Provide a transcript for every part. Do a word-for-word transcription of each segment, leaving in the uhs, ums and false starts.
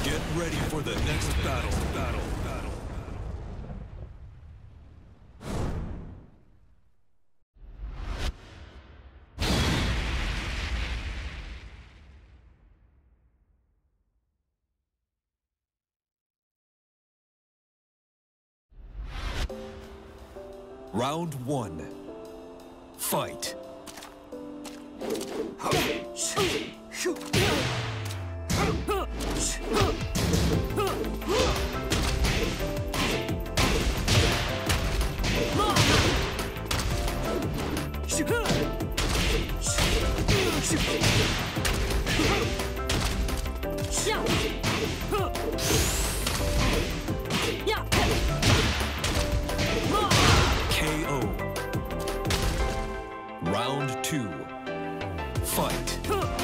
Get ready for the next battle. Battle. Battle. Round one. Fight. K O. Round two. Fight.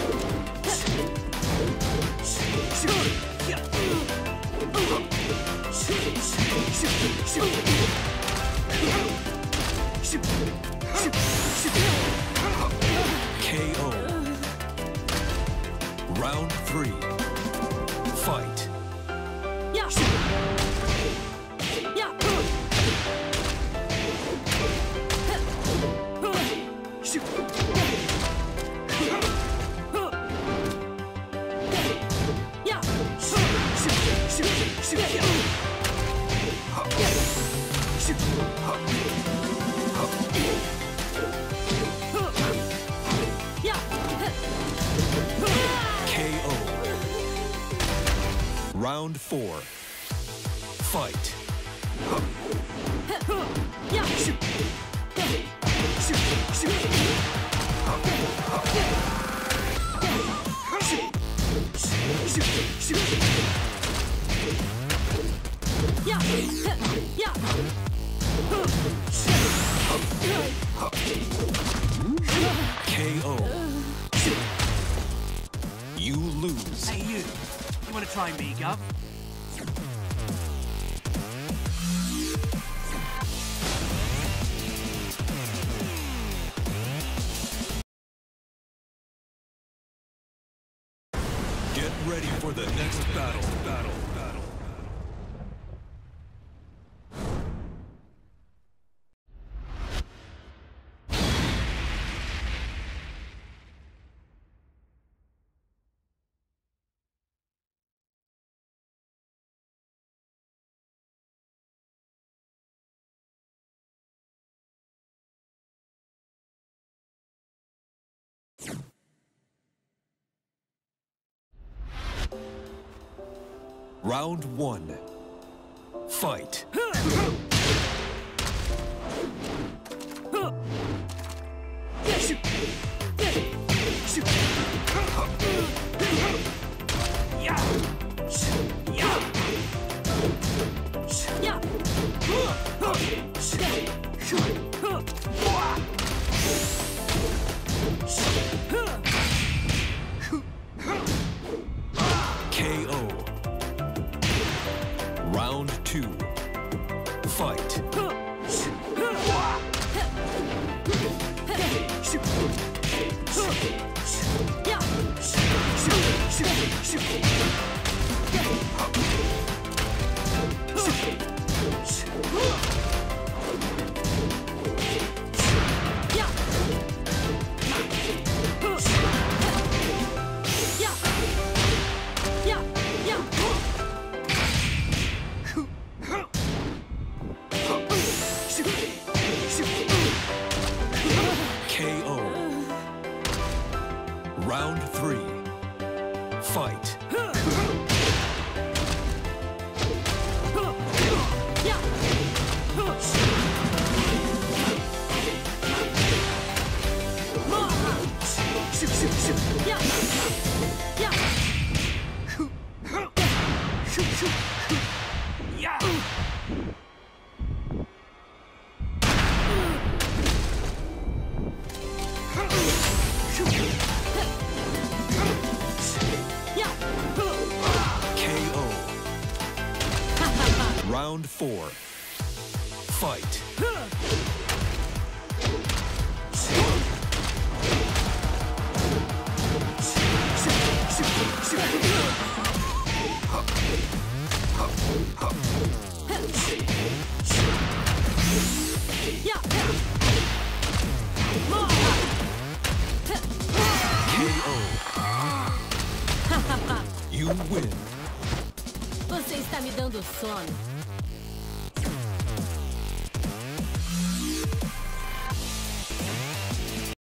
K O. Round three. Fight. K O. Round four. Fight. K O. You lose. Hey, you. You want to try me, Gov? Get ready for the next battle. Battle. Battle. Round one. Fight. K O. Round two. Fight. K O. Round three. Fight. Round four. Fight. You win. Você está me dando sono.